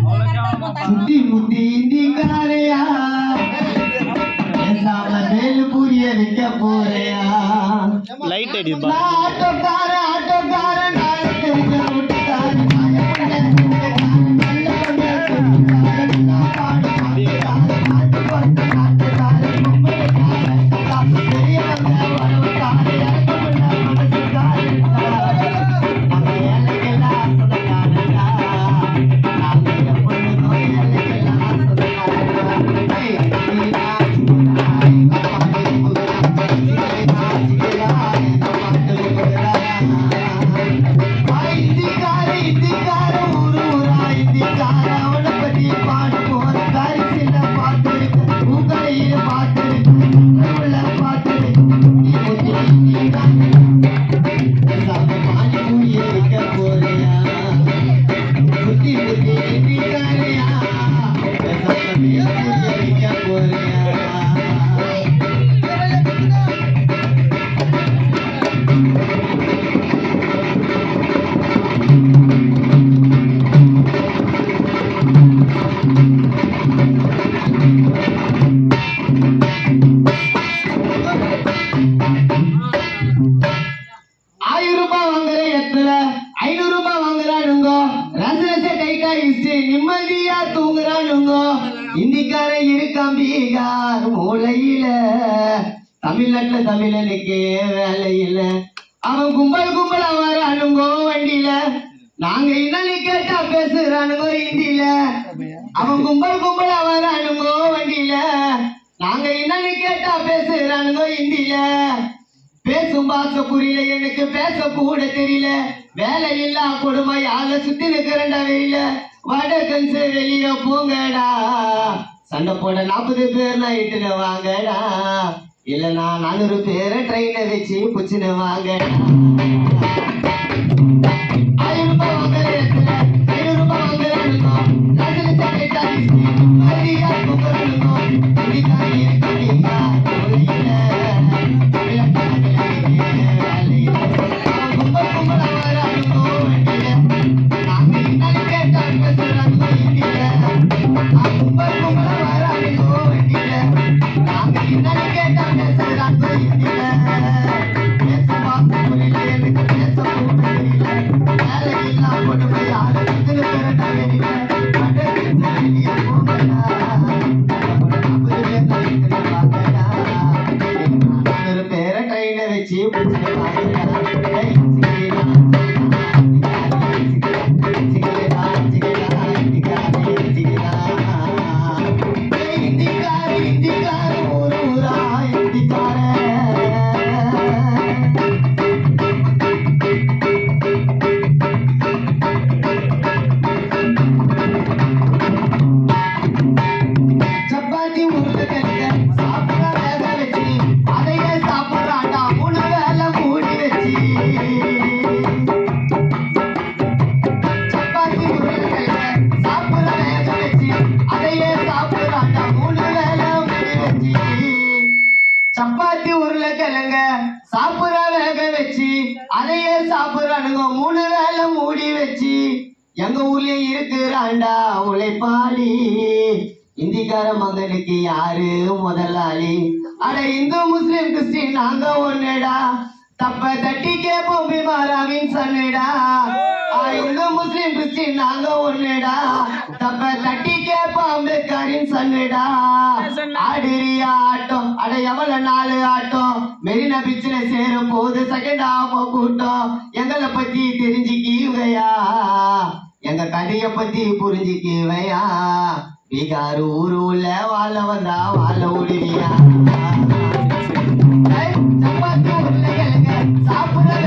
முட்டி முட்டி இந்திக்காரையா பேசாம மேல் புரிய வைக்க போறியா லைட் அடி ஆட்டோக்கார நாளை தெரிஞ்ச முட்டுக்கார நிம்மதியா தூங்குறானுங்க இந்திக்கார இருக்கான் பீகார் மூளையில தமிழ்நாட்டுல தமிழனுக்கே வேலையில அவன் கும்பல் வரானுங்க வண்டியில நாங்க என்னன்னு கேட்டா பேசுறானுங்க ஹிந்தியில அவன் கும்பல் வரானுங்க வண்டியில நாங்க என்னன்னு கேட்டா பேசுறானுங்க ஹிந்தியில பேசும் பாச புரியல எனக்கு பேச கூட தெரியல வேலை இல்லா கொடுமையால சுத்தி நிக்கிறண்டா வெயில வடக்கன்சு வெளிய போங்கடா சண்டை போட 40 பேர் நைட்டுல வாங்கடா இல்லனா 400 பேரை ட்ரெயினை வச்சு புச்சுன்னு வாங்கடா 1000 ரூபாய் வாங்குறேன் 500 ரூபாய் வாங்குறேன் லட்சத்தை கேட்டாச்சு மரியா கும்பறணும் இன்னைக்கு இருக்கீங்க சப்பாத்தி உருளைக்கிழங்க சாப்பிட வேக வச்சு அதையே சாப்பிடறானுங்க 3 வேளை மூடி வச்சு எங்க ஊர்லயே இருக்கிறாண்டா உழைப்பாளி இந்திக்கார மகனுக்கு யாரு முதலாளி அட இந்து முஸ்லிம் கிறிஸ்டின் நாங்க ஒண்ணுடா தப்ப தட்டி கேப்போம் பிமாராவின் சன்னுடா இந்து முஸ்லிம் கிறிஸ்டின் நாங்க ஒண்ணுடா தப்ப தட்டி கேப்போம் அம்பேத்கரின் சன்னுடா ஆடுறியா ஆட்டம் அட எவ்வளவு 4 ஆட்டம் மெரினா பீச்ல சேரும் போது செகண்ட் ஆஃப் கூட்டம் எங்களை பத்தி தெரிஞ்சுக்கிவையா எங்க கதைய பத்தி புரிஞ்சுக்கிவையா பீகார் ஊரு உள்ள வாழ வந்தா வாழ விடுவியா சப்பாத்தி உருளைக்கிழங்க சாப்பிட